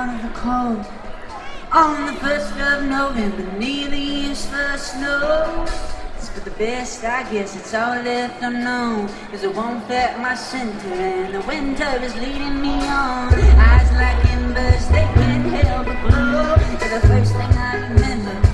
out of the cold on the 1st of November, near the east for snow. But the best, I guess, it's all left unknown, 'cause it won't pack my center and the winter is leading me on. Eyes like embers, they can't help but glow. You're the first thing I remember